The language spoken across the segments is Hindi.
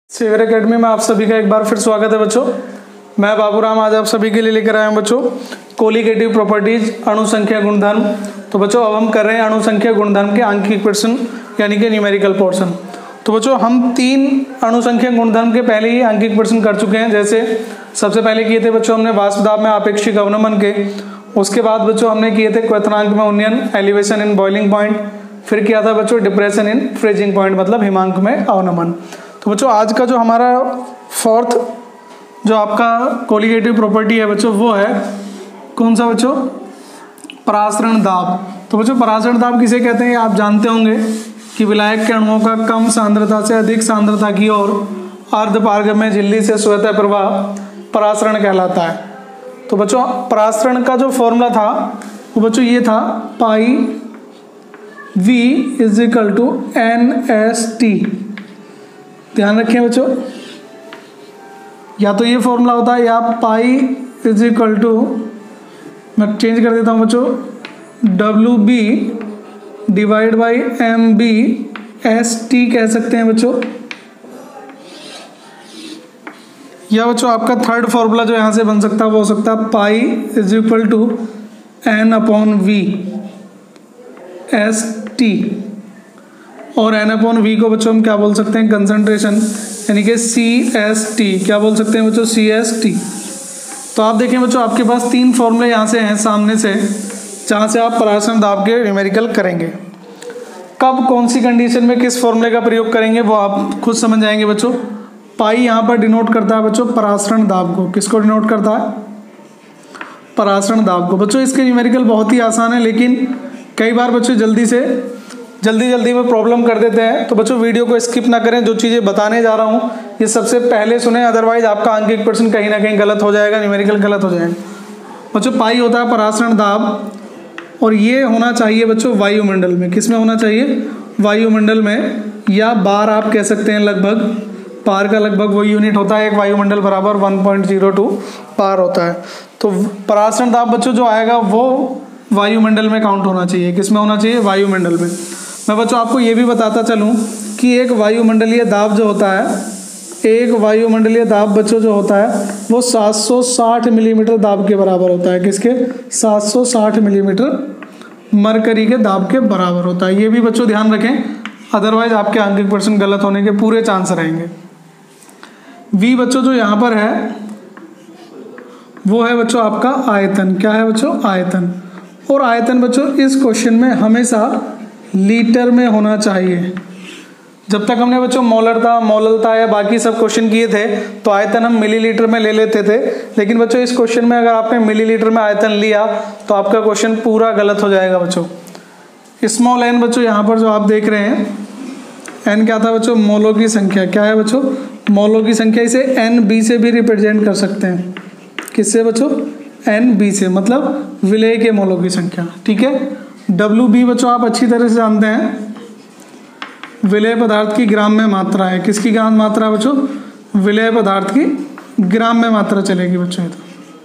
सेवियर एकेडमी में आप सभी का एक बार फिर स्वागत है बच्चों। मैं बाबूराम आज आप सभी के लिए लेकर आया हूं बच्चों कोलिगेटिव प्रॉपर्टीज अणु संख्या गुणधर्म। तो बच्चों अब हम कर रहे हैं अणु संख्या गुणधर्म के आंकिक प्रश्न यानी कि न्यूमेरिकल पोर्शन। तो बच्चों हम 3 अणु संख्या गुणधर्म के पहले ही आंकिक प्रश्न कर चुके हैं। जैसे सबसे पहले किए थे बच्चों हमने वाष्प दाब में आपेक्षिक अवनमन के, उसके बाद बच्चों हमने किए थे क्वथनांक में उन्नयन एलिवेशन इन बॉइलिंग पॉइंट, फिर किया था बच्चों डिप्रेशन इन फ्रीजिंग पॉइंट मतलब हिमांक में अवनमन। तो बच्चों आज का जो हमारा 4th जो आपका कोलिगेटिव प्रॉपर्टी है बच्चों वो है कौन सा बच्चों, परासरण दाब। तो बच्चों परासरण दाब किसे कहते हैं आप जानते होंगे कि विलायक के अणुओं का कम सांद्रता से अधिक सांद्रता की ओर अर्धपारगम्य झिल्ली से स्वतः प्रवाह परासरण कहलाता है। तो बच्चों परासरण का जो फॉर्मूला था वो बच्चों ये था पाई V = NST। ध्यान रखें बच्चों, या तो ये फॉर्मूला होता है या पाई मैं चेंज कर देता हूँ बच्चों WB / MB ST कह सकते हैं बच्चों। या बच्चों आपका थर्ड फॉर्मूला जो यहाँ से बन सकता है वो हो सकता है पाई = N/V ST। और N/V को बच्चों हम क्या बोल सकते हैं, कंसंट्रेशन यानी कि CST। क्या बोल सकते हैं बच्चों, CST। तो आप देखें बच्चों आपके पास 3 फॉर्मूले यहाँ से हैं सामने से जहाँ से आप परासरण दाब के न्यूमेरिकल करेंगे। कब कौन सी कंडीशन में किस फॉर्मूले का प्रयोग करेंगे वो आप खुद समझ जाएंगे बच्चों। पाई यहाँ पर डिनोट करता है बच्चों परासरण दाब को। किसको डिनोट करता है, परासरण दाब को। बच्चों इसके न्यूमेरिकल बहुत ही आसान है, लेकिन कई बार बच्चों जल्दी में प्रॉब्लम कर देते हैं। तो बच्चों वीडियो को स्किप ना करें, जो चीज़ें बताने जा रहा हूँ ये सबसे पहले सुने, अदरवाइज आपका आंकिक प्रश्न कहीं ना कहीं गलत हो जाएगा, न्यूमेरिकल गलत हो जाएगा। बच्चों पाई होता है परासरण दाब और ये होना चाहिए बच्चों वायुमंडल में। किस में होना चाहिए, वायुमंडल में, या बार आप कह सकते हैं लगभग। बार का लगभग वही यूनिट होता है, एक वायुमंडल बराबर 1.02 बार होता है। तो परासरण दाब बच्चों जो आएगा वो वायुमंडल में काउंट होना चाहिए। किस में होना चाहिए, वायुमंडल में। मैं बच्चों आपको ये भी बताता चलूँ कि एक वायुमंडलीय दाब जो होता है, एक वायुमंडलीय दाब बच्चों जो होता है वो 760 मिलीमीटर दाब के बराबर होता है। किसके, 760 मिलीमीटर मरकरी के दाब के बराबर होता है। ये भी बच्चों ध्यान रखें, अदरवाइज आपके आंकिक प्रश्न गलत होने के पूरे चांस रहेंगे। V बच्चों जो यहाँ पर है वो है बच्चों आपका आयतन। क्या है बच्चों, आयतन। और आयतन बच्चों इस क्वेश्चन में हमेशा लीटर में होना चाहिए। जब तक हमने बच्चों मोलरता या बाकी सब क्वेश्चन किए थे तो आयतन हम मिलीलीटर में ले लेते थे, लेकिन बच्चों इस क्वेश्चन में अगर आपने मिलीलीटर में आयतन लिया तो आपका क्वेश्चन पूरा गलत हो जाएगा बच्चों। स्मॉल n बच्चों यहाँ पर जो आप देख रहे हैं, n क्या था बच्चों, मोलों की संख्या। क्या है बच्चों, मोलों की संख्या। इसे NB से भी रिप्रेजेंट कर सकते हैं। किससे बच्चों, NB से, मतलब विलेय के मोलों की संख्या। ठीक है। WB बच्चों आप अच्छी तरह से जानते हैं विलेय पदार्थ की ग्राम में मात्रा है। किसकी ग्राम मात्रा है बच्चों, विलेय पदार्थ की ग्राम में मात्रा चलेगी बच्चों। ये तो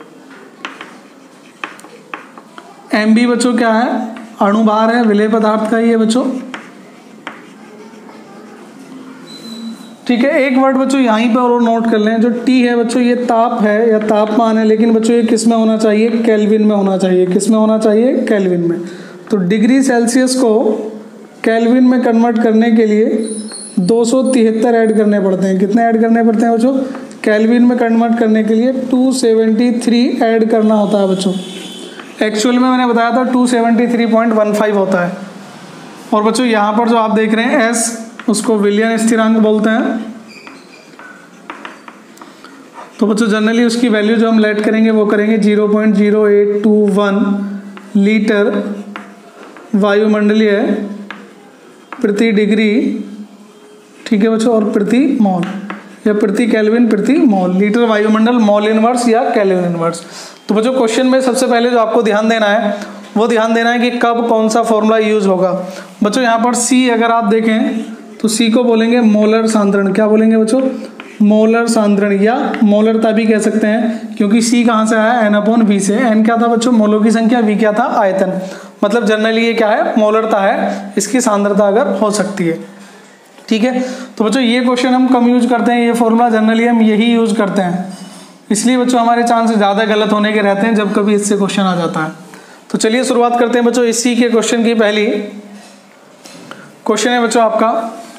MB बच्चों क्या है, अणुभार है, विलेय पदार्थ का ही है बच्चों। ठीक है। एक वर्ड बच्चों यहीं पर और नोट कर लें, जो T है बच्चों ये ताप है या तापमान है, लेकिन बच्चों ये किस में होना चाहिए, केल्विन में होना चाहिए। किस में होना चाहिए, केल्विन में। तो डिग्री सेल्सियस को केल्विन में कन्वर्ट करने के लिए 273 ऐड करने पड़ते हैं। कितने ऐड करने पड़ते हैं बच्चों, केल्विन में कन्वर्ट करने के लिए 273 ऐड करना होता है बच्चों। एक्चुअल में मैंने बताया था 273.15 होता है। और बच्चों यहाँ पर जो आप देख रहे हैं S, उसको विलियन स्थिरांक बोलते हैं। तो बच्चों जनरली उसकी वैल्यू जो हम लेट करेंगे वो करेंगे 0.0821 लीटर वायुमंडलीय प्रति डिग्री। ठीक है बच्चों, और प्रति मोल या प्रति केल्विन प्रति मोल। लीटर वायुमंडल, मोल इनवर्स या केल्विन इनवर्स। तो बच्चों क्वेश्चन में सबसे पहले जो आपको ध्यान देना है वो ध्यान देना है कि कब कौन सा फॉर्मूला यूज होगा। बच्चों यहाँ पर C अगर आप देखें तो C को बोलेंगे मोलर सांद्रण। क्या बोलेंगे बच्चों, मोलर सांद्रण, या मोलरता भी कह सकते हैं, क्योंकि C कहाँ से आया, N/V से। N क्या था बच्चों, मोलों की संख्या, V क्या था, आयतन। मतलब जनरली ये क्या है, मोलरता है, इसकी सांद्रता अगर हो सकती है। ठीक है। तो बच्चों ये क्वेश्चन हम कम यूज करते हैं, ये फॉर्मूला जनरली हम यही यूज करते हैं, इसलिए बच्चों हमारे चांस ज़्यादा गलत होने के रहते हैं जब कभी इससे क्वेश्चन आ जाता है। तो चलिए शुरुआत करते हैं बच्चों इसी के क्वेश्चन की। पहली क्वेश्चन है बच्चों आपका,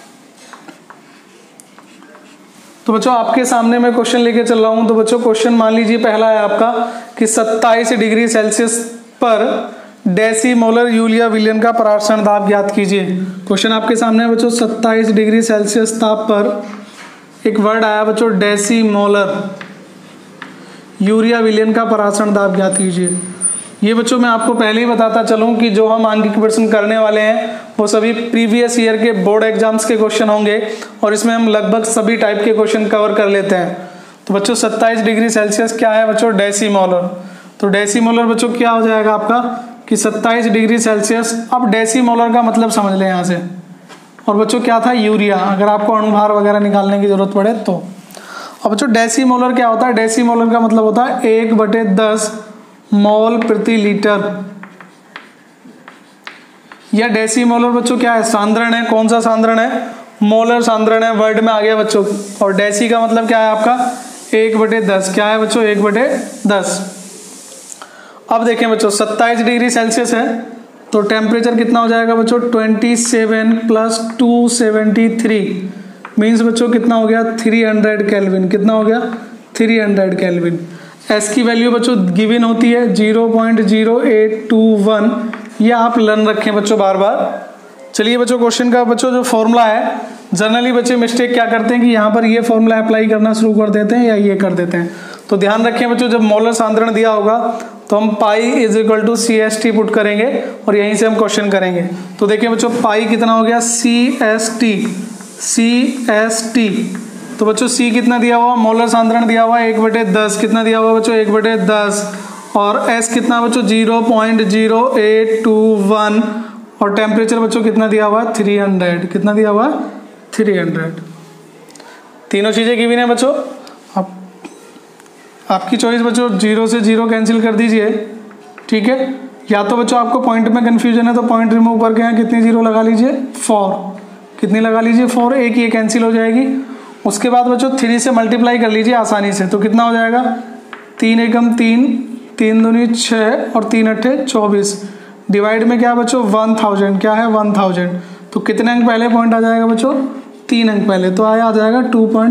तो बच्चों आपके सामने मैं क्वेश्चन लेके चल रहा हूं। तो बच्चों क्वेश्चन मान लीजिए पहला है आपका कि 27 डिग्री सेल्सियस पर डेसीमोलर यूरिया विलयन का पराक्षण दाब ज्ञात कीजिए। क्वेश्चन आपके सामने है बच्चों 27 डिग्री सेल्सियस ताप पर एक वर्ड आया बच्चों डेसीमोलर यूरिया विलयन का पराक्षण दाब ज्ञात कीजिए। ये बच्चों मैं आपको पहले ही बताता चलूं कि जो हम आंगिक प्रश्न करने वाले हैं वो सभी प्रीवियस ईयर के बोर्ड एग्जाम्स के क्वेश्चन होंगे और इसमें हम लगभग सभी टाइप के क्वेश्चन कवर कर लेते हैं। तो बच्चों 27 डिग्री सेल्सियस क्या है बच्चों, डेसीमोलर। तो डेसीमोलर बच्चों क्या हो जाएगा आपका कि 27 डिग्री सेल्सियस। अब डेसीमोलर का मतलब समझ लें यहाँ से। और बच्चों क्या था, यूरिया, अगर आपको अणुभार वगैरह निकालने की जरूरत पड़े तो। अब बच्चों डेसीमोलर क्या होता है, डेसीमोलर का मतलब होता है 1/10 मोल प्रति लीटर, या डेसीमोलर बच्चों क्या है, सांद्रण है। कौन सा सांद्रण है, मोलर सांद्रण है, वर्ड में आ गया बच्चों। और डेसी का मतलब क्या है आपका 1/10, क्या है बच्चों 1/10। अब देखें बच्चों 27 डिग्री सेल्सियस है तो टेम्परेचर कितना हो जाएगा बच्चों 27 + 273 मीन्स बच्चों कितना हो गया 300 केल्विन। कितना हो गया 300 केल्विन। एस की वैल्यू बच्चों गिवन होती है 0.0821, ये आप लर्न रखें बच्चों बार बार। चलिए बच्चों क्वेश्चन का बच्चों जो फॉर्मूला है, जनरली बच्चे मिस्टेक क्या करते हैं कि यहाँ पर ये फॉर्मूला अप्लाई करना शुरू कर देते हैं या ये कर देते हैं। तो ध्यान रखें बच्चों जब मोलर सांद्रण दिया होगा तो हम पाई = CST पुट करेंगे और यहीं से हम क्वेश्चन करेंगे। तो देखिए बच्चों पाई कितना हो गया CST। तो बच्चों C कितना दिया हुआ, मोलर सांद्रण दिया हुआ 1/10, कितना दिया हुआ बच्चों 1/10, और S कितना बच्चों 0.0821, और टेम्परेचर बच्चों कितना दिया हुआ 300। कितना दिया हुआ 300। तीनों चीजें गिवन है बच्चों। अब आपकी चॉइस बच्चों 0 से 0 कैंसिल कर दीजिए, ठीक है। या तो बच्चों आपको पॉइंट में कंफ्यूजन है तो पॉइंट रिमूव करके यहाँ कितनी 0 लगा लीजिए 4, कितनी लगा लीजिए 4, एक ये कैंसिल हो जाएगी। उसके बाद बच्चों 3 से मल्टीप्लाई कर लीजिए आसानी से, तो कितना हो जाएगा 3 एकम 3, 3 दूनी 6 और 3 अट्ठे 24। डिवाइड में क्या बच्चों 1000, क्या है 1000। तो कितने अंक पहले पॉइंट आ जाएगा बच्चों 3 अंक पहले, तो आ जाएगा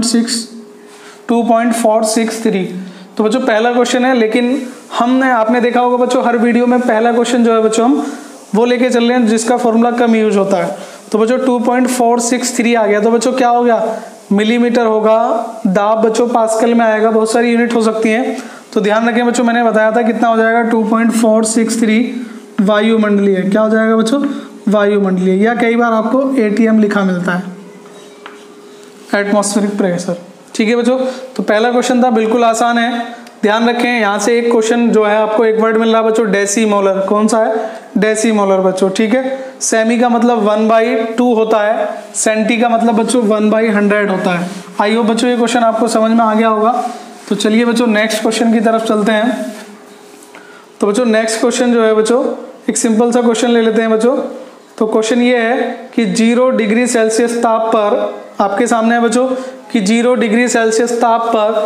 2.463। तो बच्चों पहला क्वेश्चन है, लेकिन आपने देखा होगा बच्चों हर वीडियो में पहला क्वेश्चन जो है बच्चों हम वो लेके चल रहे हैं जिसका फॉर्मूला कम यूज होता है। तो बच्चों 2.463 आ गया। तो बच्चों क्या हो गया, मिलीमीटर होगा, दाब बच्चों पास्कल में आएगा, बहुत सारी यूनिट हो सकती हैं। तो ध्यान रखें बच्चों मैंने बताया था कितना हो जाएगा 2.463 वायुमंडलीय। क्या हो जाएगा बच्चों वायुमंडलीय, या कई बार आपको ATM लिखा मिलता है, एटमॉस्फेरिक प्रेशर। ठीक है बच्चों, तो पहला क्वेश्चन था, बिल्कुल आसान है। ध्यान रखें यहाँ से एक क्वेश्चन जो है आपको एक वर्ड मिल रहा है बच्चों डेसीमोलर। कौन सा है डेसीमोलर बच्चों, ठीक है। सेमी का मतलब 1/2 होता है, सेंटी का मतलब बच्चों 1/100 होता है। आई होप बच्चों ये क्वेश्चन आपको समझ में आ गया होगा। तो चलिए बच्चों नेक्स्ट क्वेश्चन की तरफ चलते हैं। तो बच्चों नेक्स्ट क्वेश्चन जो है बच्चों एक सिंपल सा क्वेश्चन ले लेते हैं बच्चों। तो क्वेश्चन ये है कि 0 डिग्री सेल्सियस ताप पर, आपके सामने है बच्चों कि 0 डिग्री सेल्सियस ताप पर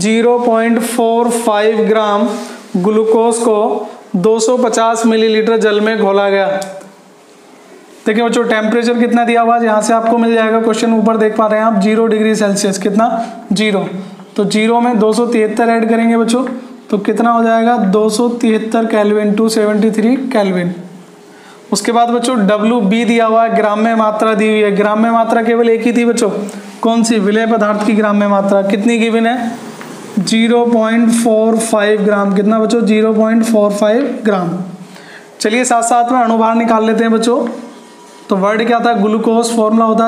0.45 ग्राम ग्लूकोज को 250 मिलीलीटर जल में घोला गया। देखिए बच्चों टेम्परेचर कितना दिया हुआ है, यहाँ से आपको मिल जाएगा। क्वेश्चन ऊपर देख पा रहे हैं आप 0 डिग्री सेल्सियस कितना 0, तो 0 में 273 ऐड करेंगे बच्चों तो कितना हो जाएगा 273 केल्विन, 273 केल्विन। उसके बाद बच्चों WB दिया हुआ है, ग्राम में मात्रा दी हुई है। ग्राम में मात्रा केवल एक ही थी बच्चों, कौन सी, विलय पदार्थ की ग्राम में मात्रा कितनी गिवन है 0.45 ग्राम। कितना बच्चों 0.45 ग्राम। चलिए साथ साथ में अणुभार निकाल लेते हैं बच्चों। तो वर्ड क्या था ग्लूकोज, फॉर्मूला होता है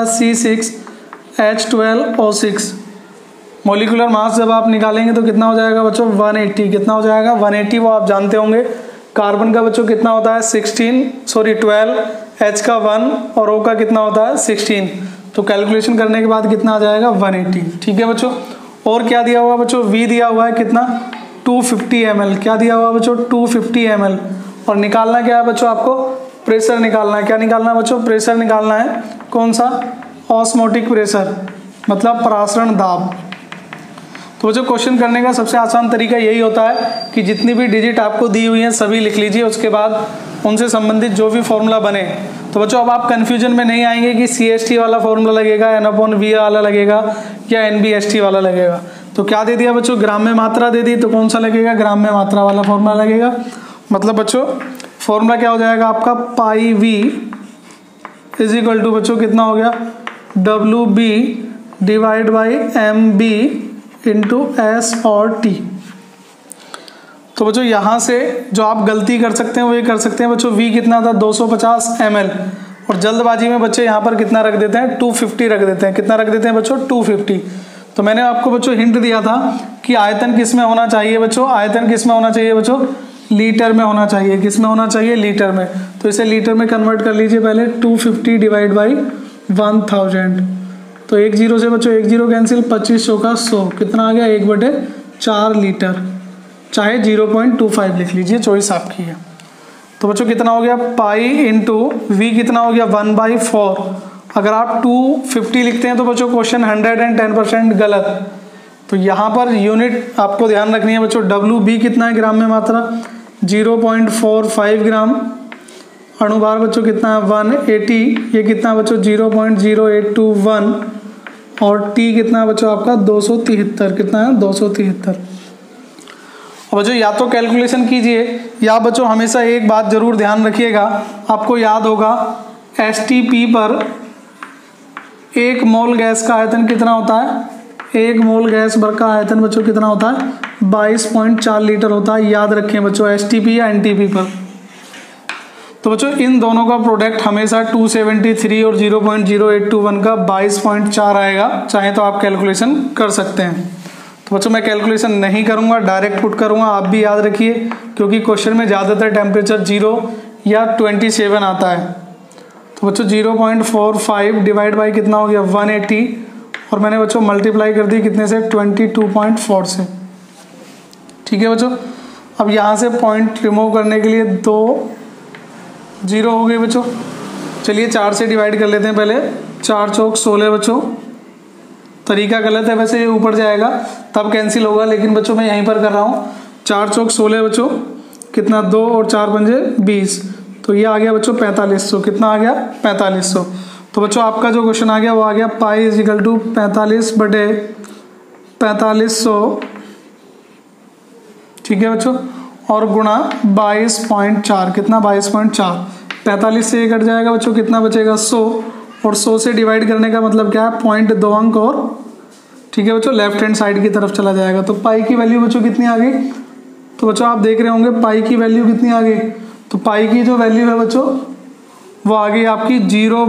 C6H12O6। मॉलिक्यूलर मास जब आप निकालेंगे तो कितना हो जाएगा बच्चों 180। कितना हो जाएगा 180, वो आप जानते होंगे। कार्बन का बच्चों कितना होता है 12, H का 1 और O का कितना होता है 16। तो कैलकुलेशन करने के बाद कितना आ जाएगा 180। ठीक है बच्चों, और क्या दिया हुआ बच्चों V दिया हुआ है कितना 250 ml। क्या दिया हुआ बच्चों 250 ml। और निकालना क्या है बच्चों, आपको प्रेशर निकालना है। क्या निकालना है बच्चों, प्रेशर निकालना है। कौन सा ऑस्मोटिक प्रेशर मतलब परासरण दाब। तो जो क्वेश्चन करने का सबसे आसान तरीका यही होता है कि जितनी भी डिजिट आपको दी हुई हैं सभी लिख लीजिए, उसके बाद उनसे संबंधित जो भी फॉर्मूला बने। तो बच्चों अब आप कन्फ्यूजन में नहीं आएंगे कि CST वाला फॉर्मूला लगेगा, N/V वाला लगेगा या NBST वाला लगेगा। तो क्या दे दिया बच्चों, ग्राम में मात्रा दे दी, तो कौन सा लगेगा, ग्राम में मात्रा वाला फॉर्मूला लगेगा। मतलब बच्चों फॉर्मूला क्या हो जाएगा आपका, pi V is equal to बच्चों कितना हो गया, WB divide by MB into S और T। तो बच्चों यहाँ से जो आप गलती कर सकते हैं वो ये कर सकते हैं बच्चों, V कितना था 250 ml, और जल्दबाजी में बच्चे यहाँ पर कितना रख देते हैं 250 रख देते हैं। कितना रख देते हैं बच्चों 250। तो मैंने आपको बच्चों हिंट दिया था कि आयतन किस में होना चाहिए बच्चों, आयतन किस में होना चाहिए बच्चों, लीटर में होना चाहिए। किस में होना चाहिए, लीटर में। तो इसे लीटर में कन्वर्ट कर लीजिए पहले, 250 डिवाइड बाई 1000। तो 1 0 से बच्चों 1 0 कैंसिल, 25 का 100, कितना आ गया 1/4 लीटर, चाहे 0.25 लिख लीजिए, चॉइस आपकी है। तो बच्चों कितना हो गया, पाई इंटू V कितना हो गया 1/4। अगर आप 250 लिखते हैं तो बच्चों क्वेश्चन 110% गलत। तो यहाँ पर यूनिट आपको ध्यान रखनी है बच्चों, WB कितना है ग्राम में मात्रा 0.45 ग्राम, अणुभार बच्चों कितना है 180, ये कितना बच्चों 0.0821, और T कितना है बच्चों आपका 273, कितना है 273। और बच्चों या तो कैलकुलेशन कीजिए या बच्चों हमेशा एक बात जरूर ध्यान रखिएगा, आपको याद होगा STP पर 1 मोल गैस का आयतन कितना होता है, 1 मोल गैस भर का आयतन बच्चों कितना होता है 22.4 लीटर होता है। याद रखें बच्चों STP या NTP पर। तो बच्चों इन दोनों का प्रोडक्ट हमेशा 273 और 0.0821 का 22.4 आएगा। चाहे तो आप कैलकुलेशन कर सकते हैं। तो बच्चों मैं कैलकुलेशन नहीं करूंगा, डायरेक्ट पुट करूंगा। आप भी याद रखिए क्योंकि क्वेश्चन में ज़्यादातर टेम्परेचर 0 या 27 आता है। तो बच्चों 0.45 डिवाइड बाई कितना हो गया 180, और मैंने बच्चों मल्टीप्लाई कर दी कितने से 22.4 से। ठीक है बच्चों, अब यहाँ से पॉइंट रिमूव करने के लिए 2 0 हो गए बच्चों। चलिए 4 से डिवाइड कर लेते हैं पहले, 4 चौक 16 बच्चों। तरीका गलत है वैसे, ये ऊपर जाएगा तब कैंसिल होगा, लेकिन बच्चों मैं यहीं पर कर रहा हूँ। 4 चौक 16 बच्चों, कितना 2 और 4 पंजे 20, तो ये आ गया बच्चों 4500। कितना आ गया 4500। तो बच्चों आपका जो क्वेश्चन आ गया वो आ गया पाई इज इक्वल टू 45/4500, ठीक है बच्चों, और गुणा 22.4, कितना 22.4। 45 से ये कट जाएगा बच्चों, कितना बचेगा 100, और 100 से डिवाइड करने का मतलब क्या है 0.2 अंक और, ठीक है बच्चों, लेफ्ट हैंड साइड की तरफ चला जाएगा। तो पाई की वैल्यू बच्चों कितनी आ गई, तो बच्चों आप देख रहे होंगे पाई की वैल्यू कितनी आ गई। तो पाई की जो वैल्यू है बच्चों वो आ गई आपकी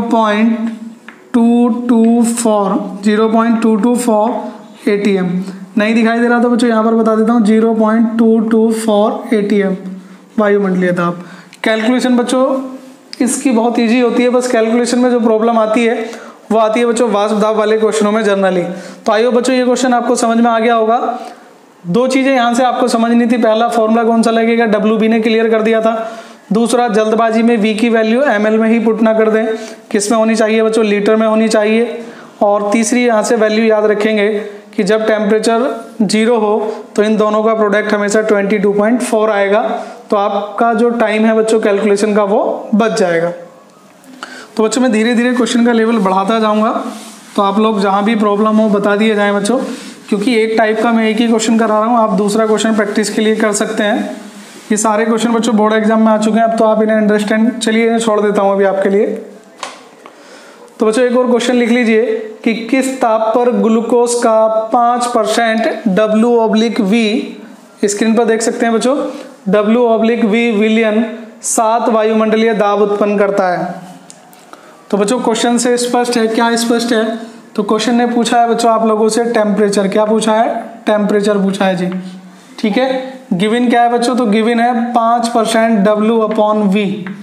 0.224 ATM। नहीं दिखाई दे रहा तो बच्चों यहाँ पर बता देता हूँ 0.224 ATM वायुमंडलीय दाब। कैलकुलेशन बच्चों इसकी बहुत इजी होती है, बस कैलकुलेशन में जो प्रॉब्लम आती है वो आती है बच्चों वाष्प दाब वाले क्वेश्चनों में जनरली। तो आइए बच्चों ये क्वेश्चन आपको समझ में आ गया होगा। 2 चीज़ें यहाँ से आपको समझनी थी, पहला फॉर्मूला कौन सा लगेगा WB ने क्लियर कर दिया था, दूसरा जल्दबाजी में V की वैल्यू ml में ही पुट ना कर दें, किस में होनी चाहिए बच्चों लीटर में होनी चाहिए, और तीसरी यहाँ से वैल्यू याद रखेंगे कि जब टेम्परेचर 0 हो तो इन दोनों का प्रोडक्ट हमेशा 22.4 आएगा। तो आपका जो टाइम है बच्चों कैलकुलेशन का वो बच जाएगा। तो बच्चों मैं धीरे धीरे क्वेश्चन का लेवल बढ़ाता जाऊँगा, तो आप लोग जहाँ भी प्रॉब्लम हो बता दिए जाएँ बच्चों, क्योंकि एक टाइप का मैं एक ही क्वेश्चन करा रहा हूँ, आप दूसरा क्वेश्चन प्रैक्टिस के लिए कर सकते हैं। ये सारे क्वेश्चन बच्चों बोर्ड एग्जाम में आ चुके हैं, अब तो आप इन्हें अंडरस्टैंड, चलिए इन्हें छोड़ देता हूँ अभी आपके लिए। तो बच्चों एक और क्वेश्चन लिख लीजिए कि किस ताप पर ग्लूकोज का 5% W/V, स्क्रीन पर देख सकते हैं बच्चों, W/V विलियन 7 वायुमंडलीय दाब उत्पन्न करता है। तो बच्चों क्वेश्चन से स्पष्ट है, क्या स्पष्ट है, तो क्वेश्चन ने पूछा है बच्चों आप लोगों से टेम्परेचर, क्या पूछा है टेम्परेचर पूछा है जी, ठीक है। गिवन क्या है बच्चों, तो गिवन है 5% W/V,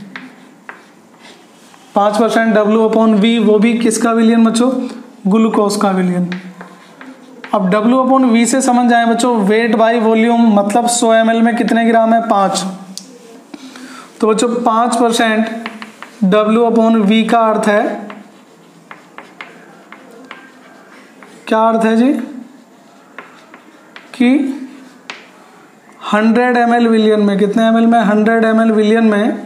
5% W/V, वो भी किसका विलियन बच्चों, ग्लूकोज का विलियन। अब W/V से समझ जाए बच्चों वेट बाय वॉल्यूम, मतलब 100 ml में कितने ग्राम है 5। तो बच्चों 5% W/V का अर्थ है क्या अर्थ है जी कि 100 ml विलियन में, कितने ml में, 100 ml विलियन में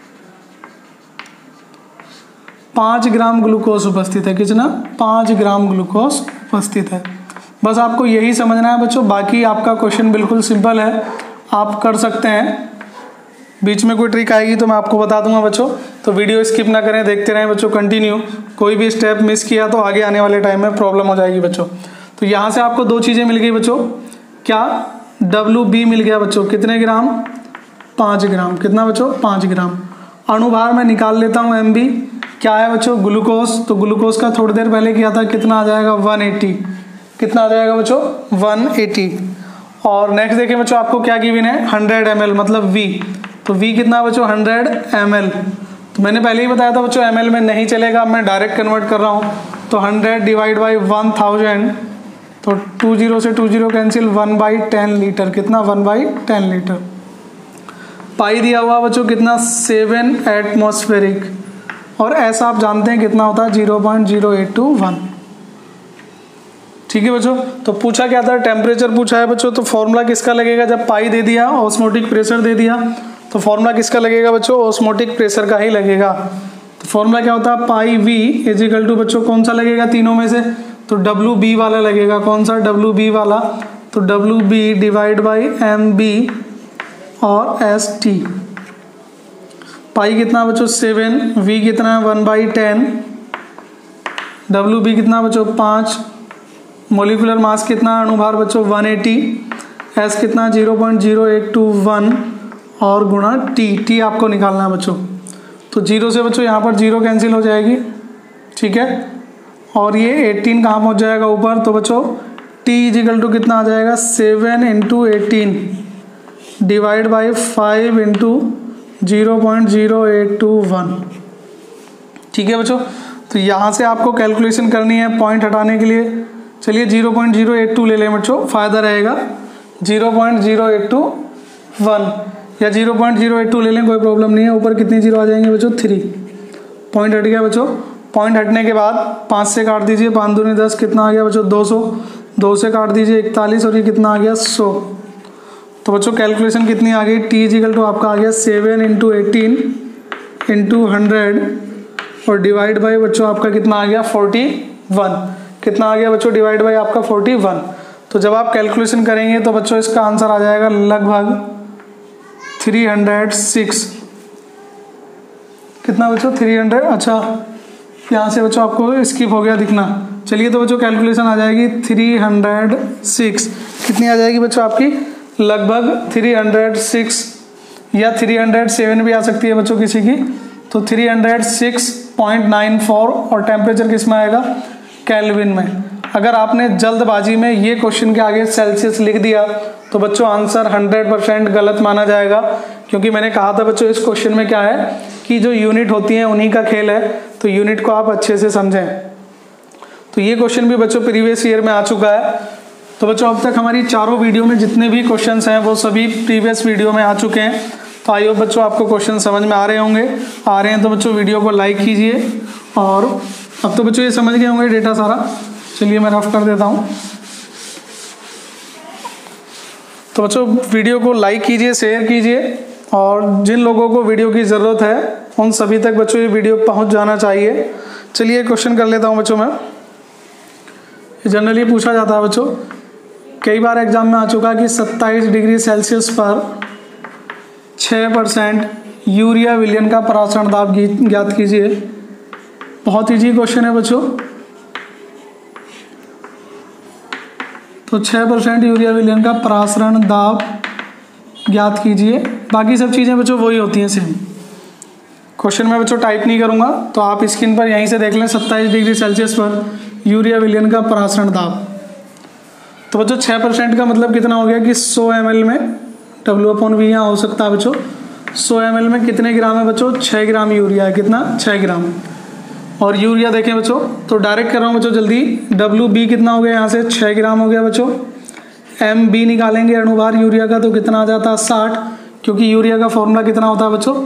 5 ग्राम ग्लूकोज उपस्थित है। कितना? 5 ग्राम ग्लूकोज उपस्थित है। बस आपको यही समझना है बच्चों, बाकी आपका क्वेश्चन बिल्कुल सिंपल है, आप कर सकते हैं। बीच में कोई ट्रिक आएगी तो मैं आपको बता दूंगा बच्चों, तो वीडियो स्किप ना करें, देखते रहें बच्चों कंटिन्यू। कोई भी स्टेप मिस किया तो आगे आने वाले टाइम में प्रॉब्लम हो जाएगी बच्चों। तो यहाँ से आपको 2 चीज़ें मिल गई बच्चों, क्या? WB मिल गया बच्चों, कितने ग्राम? 5 ग्राम। कितना बच्चों? 5 ग्राम। अणुभार में निकाल लेता हूँ MB, क्या है बच्चों? ग्लूकोज। तो ग्लूकोज का थोड़ी देर पहले किया था, कितना आ जाएगा? 180। कितना आ जाएगा बच्चों? 180। और नेक्स्ट देखें बच्चों, आपको क्या गिवन है? 100 ml मतलब V। तो V कितना बच्चों? 100 ml। तो मैंने पहले ही बताया था बच्चों ml में नहीं चलेगा, अब मैं डायरेक्ट कन्वर्ट कर रहा हूँ। तो 100 डिवाइड बाई 1000, तो 20 से 20 कैंसिल, 1/10 लीटर। कितना? 1/10 लीटर। पाई दिया हुआ बच्चों कितना? 7 एटमॉस्फेरिक, और ऐसा आप जानते हैं कितना होता है? 0.0821। ठीक है बच्चों। तो पूछा क्या था? टेम्परेचर पूछा है बच्चों। तो फॉर्मूला किसका लगेगा? जब पाई दे दिया, ऑस्मोटिक प्रेशर दे दिया, तो फॉर्मूला किसका लगेगा बच्चों? ऑस्मोटिक प्रेशर का ही लगेगा। तो फॉर्मूला क्या होता है? पाई V इजिकल टू बच्चों कौन सा लगेगा तीनों में से? तो WB वाला लगेगा। कौन सा? WB वाला। तो WB डिवाइड बाई MB और ST। पाई कितना बच्चों? 7, V कितना है? 1/10, WB कितना बच्चों? 5, मोलिकुलर मास कितना? अणुभार बच्चों 180, S कितना? 0.0821 और गुणा T आपको निकालना है बच्चों। तो 0 से बच्चों यहाँ पर 0 कैंसिल हो जाएगी, ठीक है। और ये 18 कहाँ पहुँच जाएगा? ऊपर। तो बच्चों T इजिकल टू कितना आ जाएगा? 7 × 18 डिवाइड बाई 5 × 0.0821। ठीक है बच्चों। तो यहाँ से आपको कैलकुलेशन करनी है पॉइंट हटाने के लिए। चलिए 0.082 ले लें बच्चों, फ़ायदा रहेगा। 0.0821 या 0.082 ले लें, कोई प्रॉब्लम नहीं है। ऊपर कितनी जीरो आ जाएंगे बच्चों? 3। पॉइंट हट गया बच्चों। पॉइंट हटने के बाद 5 से काट दीजिए, 5 दूनी 10, कितना आ गया बच्चों? 200। 2 से काट दीजिए 41, और ये कितना आ गया? 100। तो बच्चों कैलकुलेशन कितनी आ गई? T इजिकल टू आपका आ गया 7 × 18 × 100 और डिवाइड बाई बच्चों आपका कितना आ गया? 41। कितना आ गया बच्चों? डिवाइड बाई आपका 41। तो जब आप कैलकुलेशन करेंगे तो बच्चों इसका आंसर आ जाएगा लगभग 306। कितना बच्चों? 300। अच्छा, यहाँ से बच्चों आपको स्किप हो गया दिखना। चलिए तो बच्चों कैलकुलेशन आ जाएगी 306। कितनी आ जाएगी बच्चों आपकी? लगभग 306 या 307 भी आ सकती है बच्चों किसी की। तो 306.94 और टेम्परेचर किस में आएगा? केल्विन में। अगर आपने जल्दबाजी में ये क्वेश्चन के आगे सेल्सियस लिख दिया तो बच्चों आंसर 100% गलत माना जाएगा, क्योंकि मैंने कहा था बच्चों इस क्वेश्चन में क्या है कि जो यूनिट होती हैं उन्हीं का खेल है, तो यूनिट को आप अच्छे से समझें। तो ये क्वेश्चन भी बच्चों प्रीवियस ईयर में आ चुका है। तो बच्चों अब तक हमारी चारों वीडियो में जितने भी क्वेश्चंस हैं वो सभी प्रीवियस वीडियो में आ चुके हैं। तो आई होप बच्चों आपको क्वेश्चन समझ में आ रहे होंगे। आ रहे हैं तो बच्चों वीडियो को लाइक कीजिए। और अब तो बच्चों ये समझ गए होंगे डेटा सारा। चलिए मैं रफ कर देता हूँ। तो बच्चों वीडियो को लाइक कीजिए, शेयर कीजिए, और जिन लोगों को वीडियो की ज़रूरत है उन सभी तक बच्चों ये वीडियो पहुँच जाना चाहिए। चलिए क्वेश्चन कर लेता हूँ बच्चों मैं। जनरली पूछा जाता है बच्चों, कई बार एग्जाम में आ चुका कि 27 डिग्री सेल्सियस पर 6% यूरिया विलयन का परासरण दाब ज्ञात कीजिए। बहुत ईजी क्वेश्चन है बच्चों। तो 6% यूरिया विलयन का परासरण दाब ज्ञात कीजिए। बाकी सब चीज़ें बच्चों वही होती हैं सेम। क्वेश्चन में बच्चों टाइप नहीं करूँगा, तो आप स्क्रीन पर यहीं से देख लें। 27 डिग्री सेल्सियस पर यूरिया विलयन का परासरण दाब। तो बच्चों 6% का मतलब कितना हो गया कि 100 ml में W/V यहाँ हो सकता है बच्चों। 100 ml में कितने ग्राम है बच्चों? 6 ग्राम यूरिया है। कितना? 6 ग्राम। और यूरिया देखें बच्चों, तो डायरेक्ट कर रहा हूँ बच्चों जल्दी। WB कितना हो गया? यहाँ से 6 ग्राम हो गया बच्चों। MB निकालेंगे अणुभार यूरिया का, तो कितना आ जाता है? 60, क्योंकि यूरिया का फॉर्मूला कितना होता है बच्चों?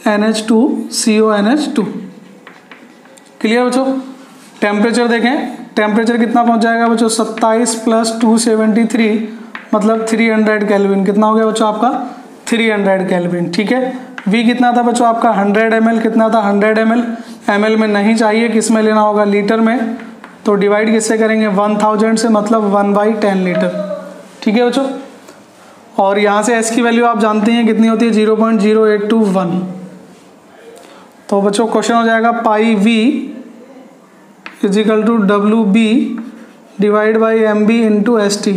NH2CONH2। क्लियर बच्चों? टेम्परेचर देखें, टेम्परेचर कितना पहुंच जाएगा बच्चों 27 + 273 मतलब 300 केल्विन। कितना हो गया बच्चों आपका 300 केल्विन। ठीक है, V कितना था बच्चों आपका 100 ml। कितना था 100 ml। ml में नहीं चाहिए, किस में लेना होगा लीटर में, तो डिवाइड किससे करेंगे 1000 से मतलब 1/10 लीटर। ठीक है बच्चों, और यहाँ से S की वैल्यू आप जानते हैं कितनी होती है 0.0821। तो बच्चों क्वेश्चन हो जाएगा pi V is equal to WB divide by MB into ST।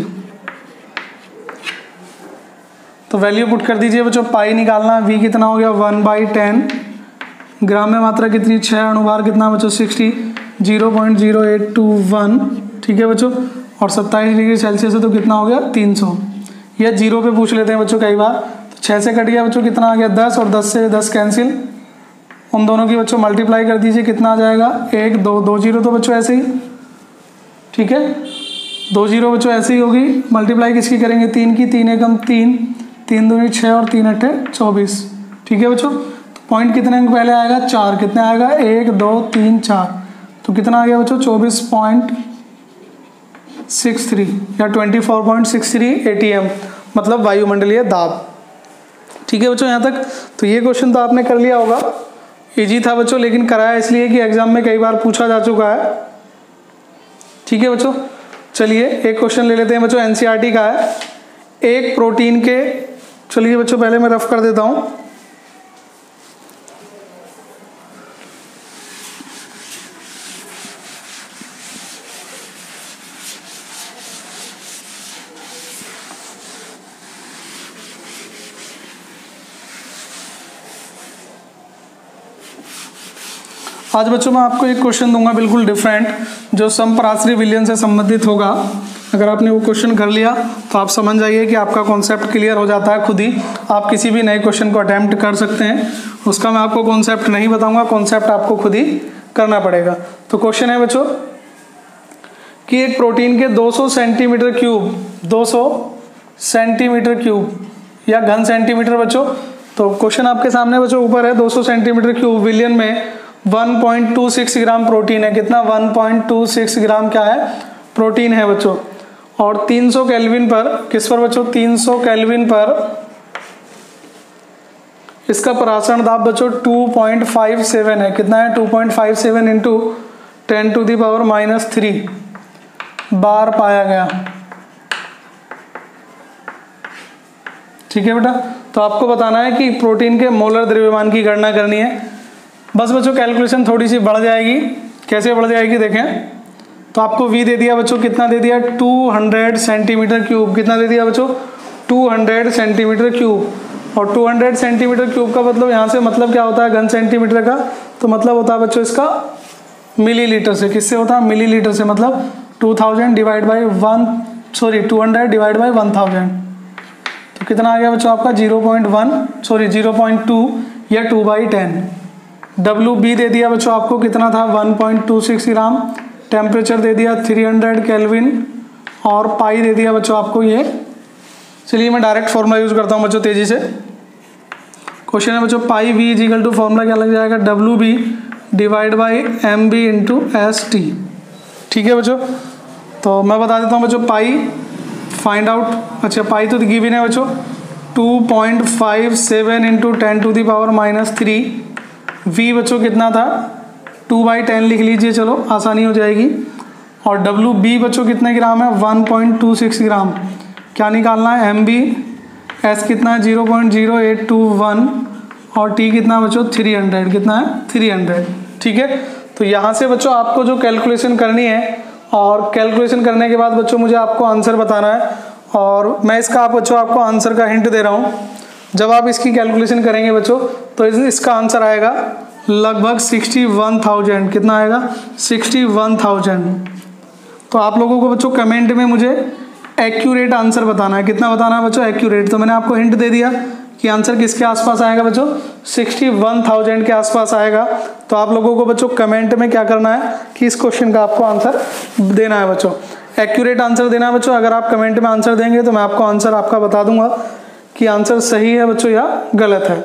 तो वैल्यू पुट कर दीजिए बच्चों, पाई निकालना है, V कितना हो गया 1/10, ग्राम में मात्रा कितनी 6, अणुभार कितना बच्चों 60, 0.0821। ठीक है बच्चों, और 27 डिग्री सेल्सियस है तो कितना हो गया 300। यह 0 पे पूछ लेते हैं बच्चों कई बार। तो 6 से कट गया बच्चों, कितना आ गया 10, और 10 से 10 कैंसिल, उन दोनों की बच्चों मल्टीप्लाई कर दीजिए, कितना आ जाएगा 1 2 2 0 तो बच्चों ऐसे ही। ठीक है, 2 0 बच्चों ऐसे ही होगी। मल्टीप्लाई किसकी करेंगे 3 की, 3 एकम 3, 3 दूनी 6 और 3 अट्ठे 24। ठीक है बच्चों, तो पॉइंट कितने अंक पहले आएगा 4, कितने आएगा 1 2 3 4, तो कितना आ गया बच्चों 24.63 या 24.63 ATM मतलब वायुमंडलीय दाब। ठीक है बच्चों यहाँ तक। तो ये क्वेश्चन तो आपने कर लिया होगा, इजी था बच्चों, लेकिन कराया इसलिए कि एग्जाम में कई बार पूछा जा चुका है। ठीक है बच्चों, चलिए एक क्वेश्चन ले लेते हैं बच्चों, NCERT का है। एक प्रोटीन के, चलिए बच्चों पहले मैं रफ कर देता हूं। आज बच्चों मैं आपको एक क्वेश्चन दूंगा बिल्कुल डिफरेंट, जो समपराश्रयी विलयन से संबंधित होगा। अगर आपने वो क्वेश्चन कर लिया तो आप समझ जाइए कि आपका कॉन्सेप्ट क्लियर हो जाता है खुद ही। आप किसी भी नए क्वेश्चन को अटैम्प्ट कर सकते हैं, उसका मैं आपको कॉन्सेप्ट नहीं बताऊंगा, कॉन्सेप्ट आपको खुद ही करना पड़ेगा। तो क्वेश्चन है बच्चों कि एक प्रोटीन के 200 सेंटीमीटर क्यूब, 200 सेंटीमीटर क्यूब या घन सेंटीमीटर बच्चों, तो क्वेश्चन आपके सामने बच्चों ऊपर है 200 सेंटीमीटर क्यूब विलियन में 1.26 ग्राम प्रोटीन है। कितना 1.26 ग्राम क्या है प्रोटीन है बच्चों। और 300 केल्विन पर, किस पर बच्चों 300 केल्विन पर इसका परासरण दाब बच्चों 2.57 है। कितना है 2.57 इंटू 10⁻³ बार पाया गया। ठीक है बेटा, तो आपको बताना है कि प्रोटीन के मोलर द्रव्यमान की गणना करनी है। बस बच्चों कैलकुलेशन थोड़ी सी बढ़ जाएगी। कैसे बढ़ जाएगी देखें, तो आपको V दे दिया बच्चों, कितना दे दिया 200 सेंटीमीटर क्यूब। कितना दे दिया बच्चों 200 सेंटीमीटर क्यूब। और 200 सेंटीमीटर क्यूब का मतलब यहाँ से मतलब क्या होता है घन सेंटीमीटर का, तो मतलब होता है बच्चों इसका मिलीलीटर से। किससे होता है मिलीलीटर से, मतलब 200 डिवाइड बाई 1000। तो कितना आ गया बच्चों आपका 0.2 या 2/10। WB दे दिया बच्चों आपको, कितना था 1.26 ग्राम। टेम्परेचर दे दिया 300 केल्विन। और पाई दे दिया बच्चों आपको ये। चलिए मैं डायरेक्ट फॉर्मूला यूज करता हूँ बच्चों तेजी से। क्वेश्चन है बच्चों pi V is equal to formula क्या लग जाएगा WB divide by MB into ST। ठीक है बच्चों, तो मैं बता देता हूँ बच्चों पाई फाइंड आउट। अच्छा पाई तो गिवन है बच्चों 2.57 इंटू 10⁻³ V बच्चों कितना था 2/10 लिख लीजिए, चलो आसानी हो जाएगी। और WB बच्चों कितने ग्राम है 1.26 ग्राम। क्या निकालना है MB, S कितना है 0.0821 और T कितना बच्चों 300। कितना है 300। ठीक है, तो यहाँ से बच्चों आपको जो कैलकुलेशन करनी है, और कैलकुलेशन करने के बाद बच्चों मुझे आपको आंसर बताना है। और मैं इसका बच्चों आपको आंसर का हिंट दे रहा हूँ। जब आप इसकी कैलकुलेशन करेंगे बच्चों तो इसका आंसर आएगा लगभग 61,000। कितना आएगा 61,000। तो आप लोगों को बच्चों कमेंट में मुझे एक्यूरेट आंसर बताना है। कितना बताना है बच्चों एक्यूरेट। तो मैंने आपको हिंट दे दिया कि आंसर किसके आसपास आएगा बच्चों 61,000 के आसपास आएगा। तो आप लोगों को बच्चों कमेंट में क्या करना है कि इस क्वेश्चन का आपको आंसर देना है बच्चों, एक्यूरेट आंसर देना है बच्चों। अगर आप कमेंट में आंसर देंगे तो मैं आपको आंसर आपका बता दूंगा कि आंसर सही है बच्चों या गलत है।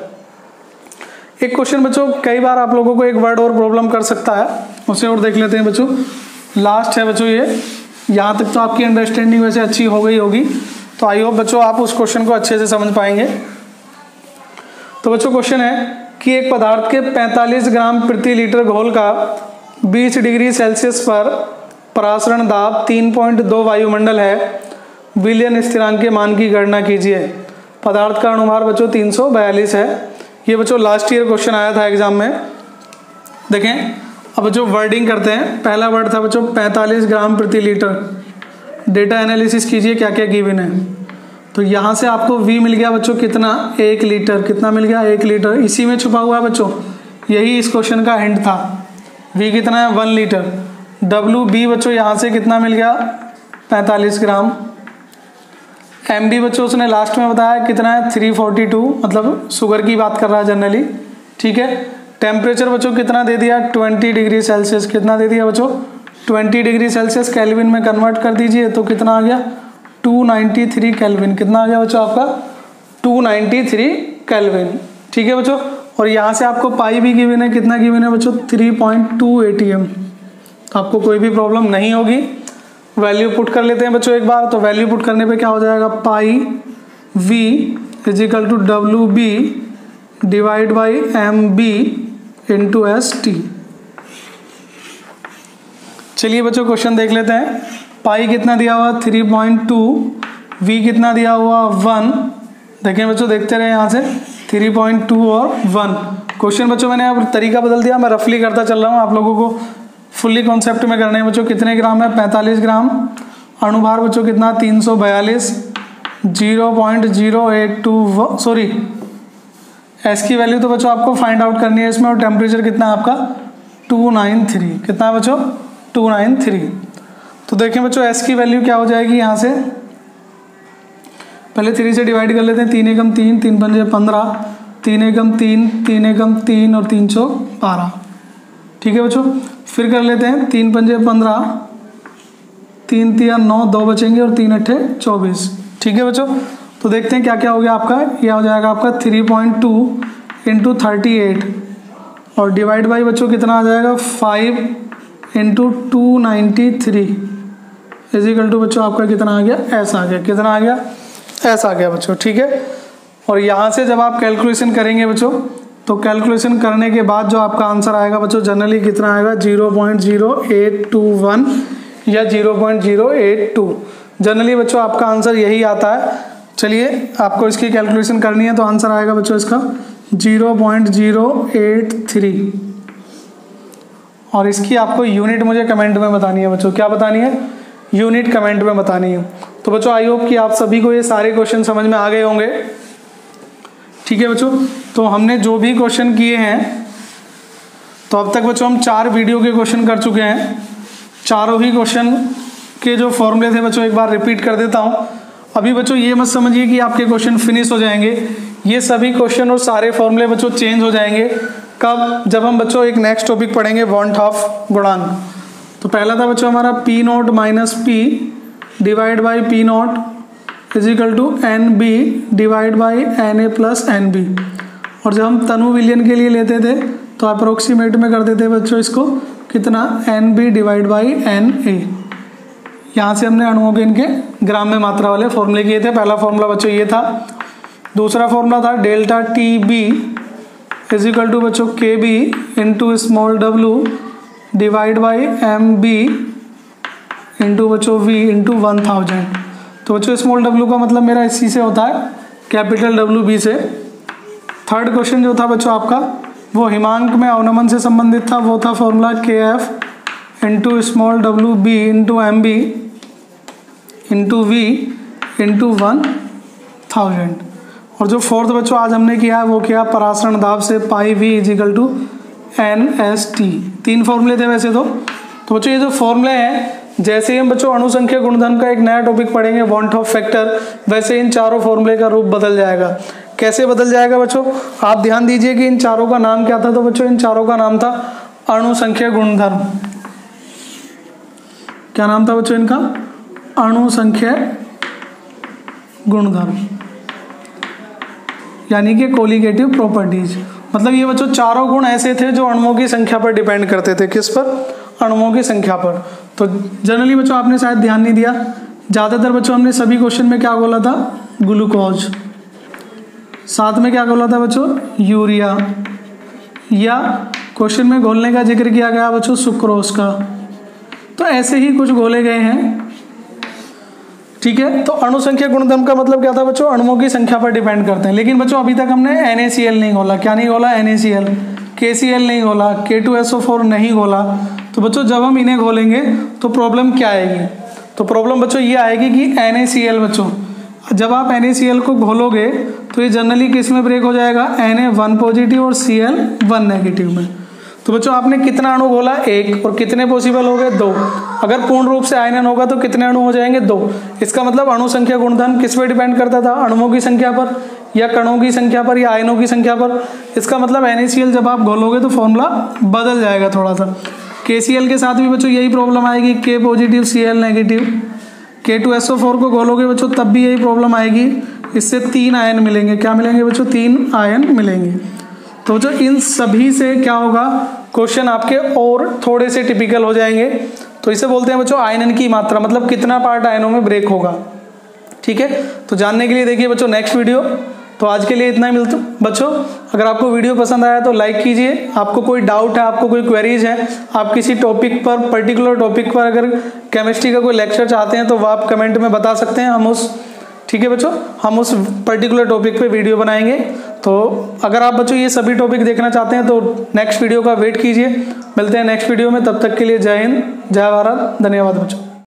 एक क्वेश्चन बच्चों कई बार आप लोगों को एक वर्ड और प्रॉब्लम कर सकता है, उसे और देख लेते हैं बच्चों। लास्ट है बच्चों ये। यहाँ तक तो आपकी अंडरस्टैंडिंग वैसे अच्छी हो गई होगी, तो आई होप बच्चों आप उस क्वेश्चन को अच्छे से समझ पाएंगे। तो बच्चों क्वेश्चन है कि एक पदार्थ के 45 ग्राम प्रति लीटर घोल का 20 डिग्री सेल्सियस पर परासरण दाब 3.2 वायुमंडल है, विलियन स्थिरांक के मान की गणना कीजिए। पदार्थ का अणुभार बच्चों 342 है। ये बच्चों लास्ट ईयर क्वेश्चन आया था एग्जाम में। देखें अब बच्चों वर्डिंग करते हैं। पहला वर्ड था बच्चों 45 ग्राम प्रति लीटर। डेटा एनालिसिस कीजिए क्या क्या गिवन है। तो यहाँ से आपको V मिल गया बच्चों कितना, 1 लीटर। कितना मिल गया, 1 लीटर। इसी में छुपा हुआ है बच्चों, यही इस क्वेश्चन का हिंट था। V कितना है, 1 लीटर। WB बच्चों यहाँ से कितना मिल गया, 45 ग्राम। MB बच्चों उसने लास्ट में बताया कितना है, 342, मतलब शुगर की बात कर रहा है जनरली, ठीक है। टेम्परेचर बच्चों कितना दे दिया, 20 डिग्री सेल्सियस। कितना दे दिया बच्चों, 20 डिग्री सेल्सियस। केल्विन में कन्वर्ट कर दीजिए तो कितना आ गया, 293 केल्विन। कितना आ गया बच्चों आपका, 293 केल्विन, ठीक है बच्चों। और यहाँ से आपको पाई भी गिवन है, कितना गिवन है बच्चों, 3.2 ATM। तो आपको कोई भी प्रॉब्लम नहीं होगी। वैल्यू पुट कर लेते हैं बच्चों एक बार। तो वैल्यू पुट करने पे क्या हो जाएगा, pi V is equal to WB divide by MB into ST। चलिए बच्चों क्वेश्चन देख लेते हैं। पाई कितना दिया हुआ, 3.2। V कितना दिया हुआ, 1। देखें बच्चों, देखते रहे यहाँ से, 3.2 और 1। क्वेश्चन बच्चों मैंने अब तरीका बदल दिया, मैं रफली करता चल रहा हूँ, आप लोगों को फुल्ली कॉन्सेप्ट में करने हैं बच्चों। कितने ग्राम है, 45 ग्राम। अणुभार बच्चों कितना, 342, 0.082, सॉरी S की वैल्यू तो बच्चों आपको फाइंड आउट करनी है इसमें। और टेम्परेचर कितना है आपका, 293। कितना है बच्चों, 293। तो देखें बच्चों S की वैल्यू क्या हो जाएगी, यहाँ से पहले 3 से डिवाइड कर लेते हैं। 3 एकम 3, 3 पंजे 15, 3 एकम 3, 3 एकम 3 और 3 चौक 12, ठीक है बच्चों। फिर कर लेते हैं 3 पंजे 15, 3 तिया 9, 2 बचेंगे और 3 अट्ठे 24, ठीक है बच्चों। तो देखते हैं क्या क्या हो गया आपका। यह हो जाएगा आपका 3.2 इंटू 38 और डिवाइड बाई बच्चों कितना आ जाएगा, 5 इंटू 293 इजिकल टू बच्चों आपका कितना आ गया, S आ गया। कितना आ गया, S आ गया बच्चों, ठीक है। और यहाँ से जब आप कैलकुलेशन करेंगे बच्चों, तो कैलकुलेशन करने के बाद जो आपका आंसर आएगा बच्चों, जनरली कितना आएगा, 0.0821 या 0.082। जनरली बच्चों आपका आंसर यही आता है। चलिए आपको इसकी कैलकुलेशन करनी है, तो आंसर आएगा बच्चों इसका 0.083। और इसकी आपको यूनिट मुझे कमेंट में बतानी है बच्चों। क्या बतानी है, यूनिट कमेंट में बतानी है। तो बच्चों आई होप कि आप सभी को ये सारे क्वेश्चन समझ में आ गए होंगे, ठीक है बच्चों। तो हमने जो भी क्वेश्चन किए हैं, तो अब तक बच्चों हम 4 वीडियो के क्वेश्चन कर चुके हैं। चारों ही क्वेश्चन के जो फॉर्मूले थे बच्चों एक बार रिपीट कर देता हूँ। अभी बच्चों ये मत समझिए कि आपके क्वेश्चन फिनिश हो जाएंगे। ये सभी क्वेश्चन और सारे फॉर्मूले बच्चों चेंज हो जाएंगे। कब, जब हम बच्चों एक नेक्स्ट टॉपिक पढ़ेंगे, वॉन्ट ऑफ गुणांक। तो पहला था बच्चों हमारा P0 minus P divide by P0 is equal to NB divide by NA plus NB। और जब हम तनु विलियन के लिए लेते थे तो अप्रोक्सीमेट में कर देते बच्चों इसको कितना, NB डिवाइड बाई NA। यहाँ से हमने अणुओं के इनके ग्राम में मात्रा वाले फॉर्मूले किए थे। पहला फॉर्मूला बच्चों ये था। दूसरा फॉर्मूला था डेल्टा TB इजिकल टू बच्चों KB into small w divide by MB into बच्चों V इंटू 1000। तो बच्चों स्मॉल w का मतलब मेरा इसी से होता है, कैपिटल WB से। थर्ड क्वेश्चन जो था बच्चों आपका, वो हिमांक में अवनमन से संबंधित था। वो था formula KF into small WB into MB into V into 1000। और जो फोर्थ बच्चों आज हमने किया है वो किया परासरण दाब से pi V is equal to NST। 3 फॉर्मूले थे वैसे तो बच्चों ये जो फॉर्मूले हैं, जैसे ही हम बच्चों अणुसंख्या गुणधर्म का एक नया टॉपिक पढ़ेंगे, वॉन्ट ऑफ फैक्टर, वैसे इन चारों फॉर्मूले का रूप बदल जाएगा। कैसे बदल जाएगा बच्चों, आप ध्यान दीजिए कि इन चारों का नाम क्या था। तो बच्चों इन चारों का नाम था अणुसंख्या गुणधर्म। क्या नाम था बच्चों इनका, अणुसंख्या गुणधर्म, यानी कि कोलिगेटिव प्रॉपर्टीज। मतलब ये बच्चों चारों गुण ऐसे थे जो अणुओं की संख्या पर डिपेंड करते थे। किस पर, अणुओं की संख्या पर। तो जनरली बच्चों आपने शायद ध्यान नहीं दिया, ज़्यादातर बच्चों हमने सभी क्वेश्चन में क्या बोला था, ग्लूकोज, साथ में क्या बोला था बच्चों, यूरिया, या क्वेश्चन में घोलने का जिक्र किया गया बच्चों सुक्रोज का। तो ऐसे ही कुछ घोले गए हैं, ठीक है। तो अणु संख्या गुणधर्म का मतलब क्या था बच्चों, अणुओं की संख्या पर डिपेंड करते हैं। लेकिन बच्चों अभी तक हमने NaCl नहीं घोला, क्या नहीं घोला, NaCl, KCl नहीं घोला, K2SO4 नहीं घोला। तो बच्चों जब हम इन्हें घोलेंगे तो प्रॉब्लम क्या आएगी, तो प्रॉब्लम बच्चों ये आएगी कि NaCl बच्चों, जब आप NaCl को घोलोगे तो ये जनरली किस में ब्रेक हो जाएगा, Na1 पॉजिटिव और Cl1 नेगेटिव में। तो बच्चों आपने कितना अणु घोला, एक, और कितने पॉसिबल हो गए, 2। अगर पूर्ण रूप से आयनन होगा तो कितने अणु हो जाएंगे, 2। इसका मतलब अणु संख्या गुणधर्म किस पर डिपेंड करता था, अणुओं की संख्या पर, या कणों की संख्या पर, या आयनों की संख्या पर। इसका मतलब NaCl जब आप घोलोगे तो फॉर्मूला बदल जाएगा थोड़ा सा। KCl के साथ भी बच्चों यही प्रॉब्लम आएगी, K positive Cl negative. K2SO4 को घोलोगे बच्चों तब भी यही प्रॉब्लम आएगी, इससे 3 आयन मिलेंगे, क्या मिलेंगे बच्चों, 3 आयन मिलेंगे। तो बच्चों इन सभी से क्या होगा, क्वेश्चन आपके और थोड़े से टिपिकल हो जाएंगे। तो इसे बोलते हैं बच्चों आयनन की मात्रा, मतलब कितना पार्ट आयनों में ब्रेक होगा, ठीक है। तो जानने के लिए देखिए बच्चों नेक्स्ट वीडियो। तो आज के लिए इतना ही मिलता बच्चों। अगर आपको वीडियो पसंद आया तो लाइक कीजिए। आपको कोई डाउट है, आपको कोई क्वेरीज है, आप किसी टॉपिक पर, पर्टिकुलर टॉपिक पर अगर केमिस्ट्री का कोई लेक्चर चाहते हैं तो वह आप कमेंट में बता सकते हैं, हम उस, ठीक है बच्चों, हम उस पर्टिकुलर टॉपिक पे वीडियो बनाएंगे। तो अगर आप बच्चों ये सभी टॉपिक देखना चाहते हैं तो नेक्स्ट वीडियो का वेट कीजिए। मिलते हैं नेक्स्ट वीडियो में, तब तक के लिए जय हिंद, जय भारत, धन्यवाद बच्चों।